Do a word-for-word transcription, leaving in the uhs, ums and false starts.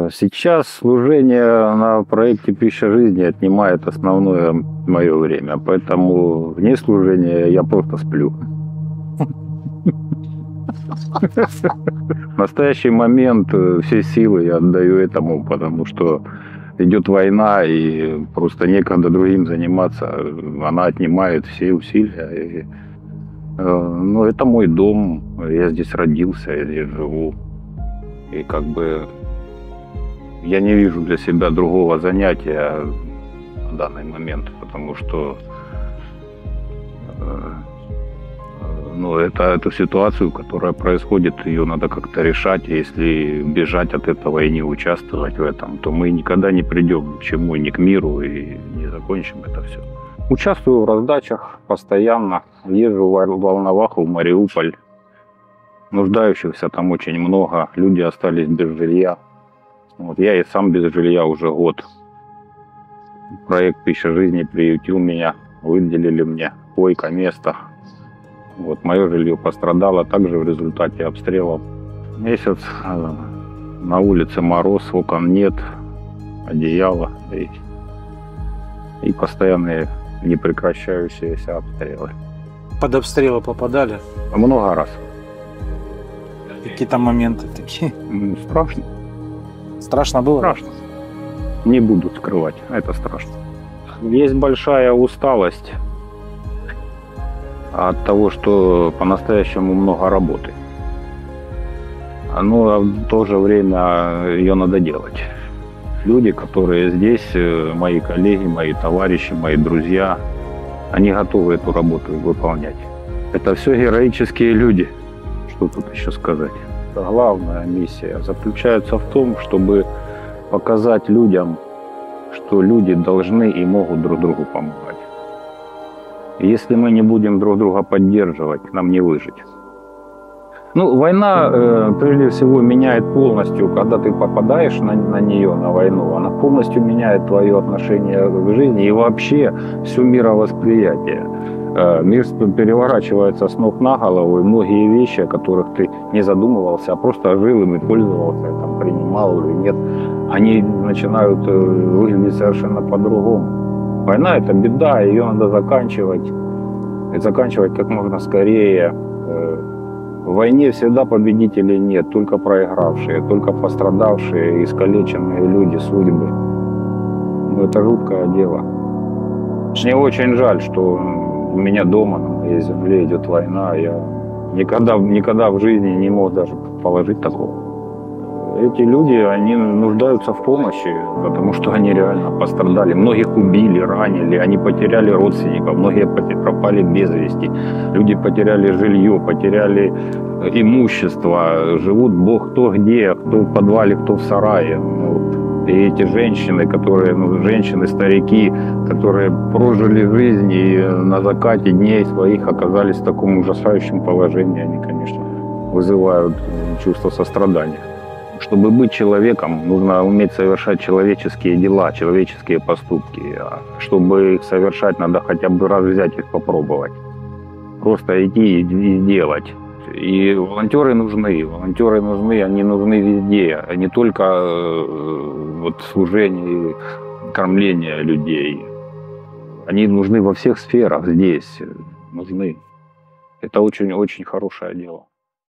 Сейчас служение на проекте «Пища жизни» отнимает основное мое время, поэтому вне служения я просто сплю. В настоящий момент все силы я отдаю этому, потому что идет война, и просто некогда другим заниматься. Она отнимает все усилия. И, ну, это мой дом, я здесь родился, я здесь живу. И как бы я не вижу для себя другого занятия в данный момент, потому что ну, это, эту ситуацию, которая происходит, ее надо как-то решать. Если бежать от этого и не участвовать в этом, то мы никогда не придем к чему, ни к миру, и не закончим это все. Участвую в раздачах постоянно, езжу в Волноваху, в Мариуполь. Нуждающихся там очень много, люди остались без жилья. Вот я и сам без жилья уже год. Проект «Пища жизни» приютил меня, выделили мне койко, место. Вот, мое жилье пострадало также в результате обстрелов. Месяц, на улице мороз, окон нет, одеяло и, и постоянные непрекращающиеся обстрелы. Под обстрелы попадали? Много раз. Какие-то моменты такие? Страшно. Страшно было? Страшно. Не буду скрывать, это страшно. Есть большая усталость от того, что по-настоящему много работы. Но в то же время ее надо делать. Люди, которые здесь, мои коллеги, мои товарищи, мои друзья, они готовы эту работу выполнять. Это все героические люди. Что тут еще сказать? Главная миссия заключается в том, чтобы показать людям, что люди должны и могут друг другу помогать. Если мы не будем друг друга поддерживать, нам не выжить. Ну, война, э, прежде всего, меняет полностью, когда ты попадаешь на, на нее, на войну, она полностью меняет твое отношение к жизни и вообще все мировосприятие. Э, мир переворачивается с ног на голову, и многие вещи, о которых ты не задумывался, а просто жил ими, пользовался, там, принимал или нет, они начинают э, выглядеть совершенно по-другому. Война – это беда, ее надо заканчивать, и заканчивать как можно скорее. В войне всегда победителей нет, только проигравшие, только пострадавшие, искалеченные люди, судьбы. Ну, это жуткое дело. Мне очень жаль, что у меня дома, на моей земле идет война. Я никогда, никогда в жизни не мог даже положить такого. Эти люди, они нуждаются в помощи, потому что они реально пострадали. Многих убили, ранили, они потеряли родственников, многие пропали без вести. Люди потеряли жилье, потеряли имущество, живут бог кто где, кто в подвале, кто в сарае. Вот. И эти женщины, которые, ну, женщины, старики, которые прожили жизнь и на закате дней своих оказались в таком ужасающем положении, они, конечно, вызывают чувство сострадания. Чтобы быть человеком, нужно уметь совершать человеческие дела, человеческие поступки. А чтобы их совершать, надо хотя бы раз взять их попробовать. Просто идти и делать. И волонтеры нужны. Волонтеры нужны, они нужны везде. А не только э, вот, служение, кормление людей. Они нужны во всех сферах здесь. Нужны. Это очень-очень хорошее дело.